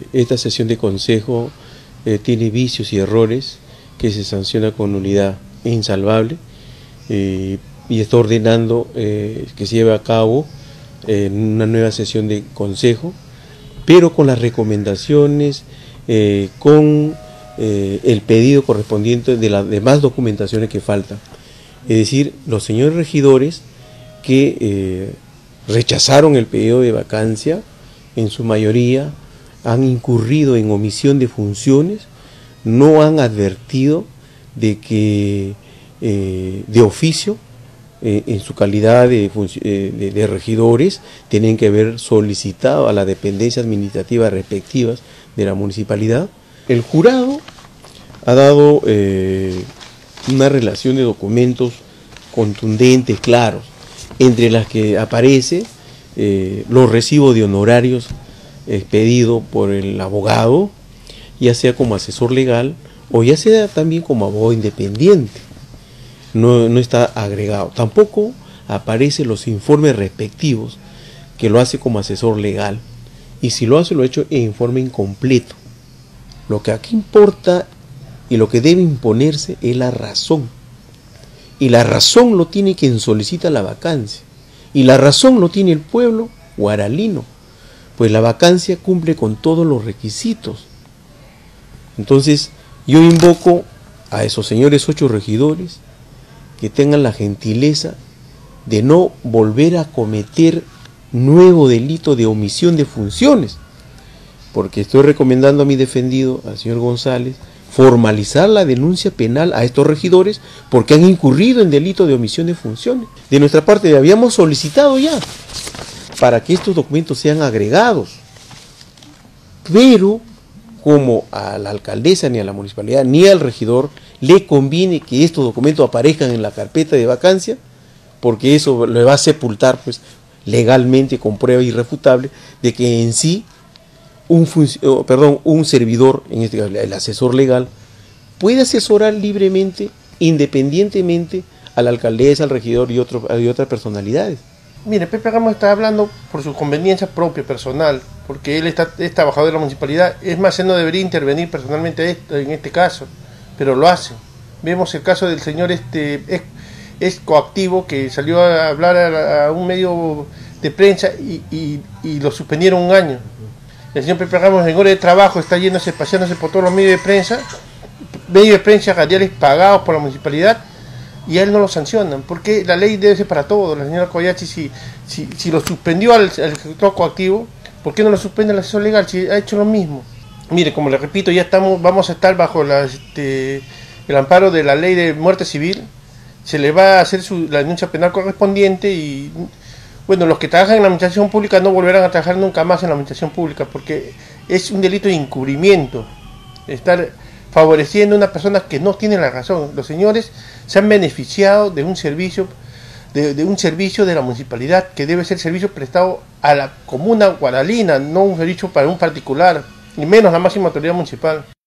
esta sesión de consejo tiene vicios y errores que se sanciona con nulidad insalvable y está ordenando que se lleve a cabo una nueva sesión de consejo, pero con las recomendaciones, con el pedido correspondiente de las demás documentaciones que faltan. Es decir, los señores regidores que rechazaron el pedido de vacancia, en su mayoría han incurrido en omisión de funciones, no han advertido de que de oficio, en su calidad de regidores, tienen que haber solicitado a las dependencias administrativas respectivas de la municipalidad. El jurado ha dado una relación de documentos contundentes, claros, entre las que aparece los recibos de honorarios expedidos por el abogado, ya sea como asesor legal o ya sea también como abogado independiente. No está agregado. Tampoco aparecen los informes respectivos que lo hace como asesor legal. Y si lo hace, lo ha hecho en informe incompleto. Lo que aquí importa y lo que debe imponerse es la razón. Y la razón lo tiene quien solicita la vacancia. Y la razón lo tiene el pueblo guaralino. Pues la vacancia cumple con todos los requisitos. Entonces, yo invoco a esos señores 8 regidores que tengan la gentileza de no volver a cometer nuevo delito de omisión de funciones, porque estoy recomendando a mi defendido, al señor González, formalizar la denuncia penal a estos regidores porque han incurrido en delito de omisión de funciones. De nuestra parte habíamos solicitado ya para que estos documentos sean agregados, pero como a la alcaldesa, ni a la municipalidad, ni al regidor le conviene que estos documentos aparezcan en la carpeta de vacancia, porque eso le va a sepultar pues legalmente con prueba irrefutable de que en sí un servidor, en este caso el asesor legal, puede asesorar libremente, independientemente a la alcaldesa, al regidor y otras personalidades. Mire, Pepe Ramos está hablando por su conveniencia propia, personal, porque él es trabajador de la municipalidad. Es más, él no debería intervenir personalmente en este caso, pero lo hace. Vemos el caso del señor es coactivo, que salió a hablar a un medio de prensa y lo suspendieron 1 año. El señor Pepe Ramos en hora de trabajo está paseándose por todos los medios de prensa radiales pagados por la municipalidad, y a él no lo sancionan, porque la ley debe ser para todos. La señora Collachi, si lo suspendió al sector coactivo, ¿por qué no lo suspende al asesor legal si ha hecho lo mismo? Mire, como le repito, ya vamos a estar bajo el amparo de la ley de muerte civil. Se le va a hacer la denuncia penal correspondiente y, bueno, los que trabajan en la administración pública no volverán a trabajar nunca más en la administración pública, porque es un delito de encubrimiento, estar favoreciendo a una persona que no tiene la razón. Los señores se han beneficiado de un servicio de la municipalidad, que debe ser servicio prestado a la comuna guaralina, no un servicio para un particular, ni menos la máxima autoridad municipal.